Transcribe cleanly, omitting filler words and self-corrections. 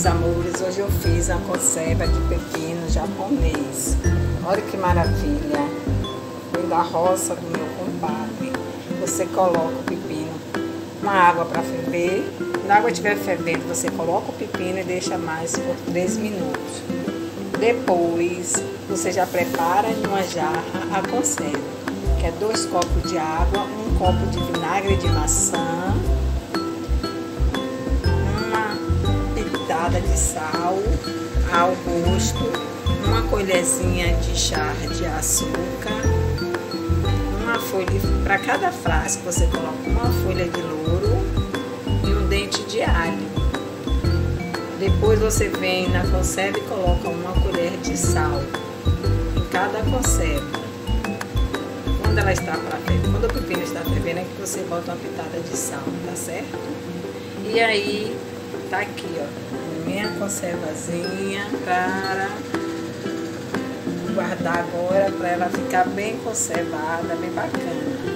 meus amores, hoje eu fiz uma conserva de pepino japonês. Olha que maravilha. Foi da roça do meu compadre. Você coloca o pepino na água para ferver. Quando a água estiver fervendo, você coloca o pepino e deixa mais por 3 minutos. Depois, você já prepara em uma jarra a conserva, que é 2 copos de água, 1 copo de vinagre de maçã, de sal ao gosto, uma colherzinha de chá de açúcar, uma folha, para cada frasco você coloca uma folha de louro e um dente de alho. Depois você vem na conserva e coloca uma colher de sal em cada conserva. Quando ela está para ferver, quando o pepino está fervendo, é que você bota uma pitada de sal, tá certo? E aí tá aqui, ó, minha conservazinha para guardar agora, para ela ficar bem conservada, bem bacana.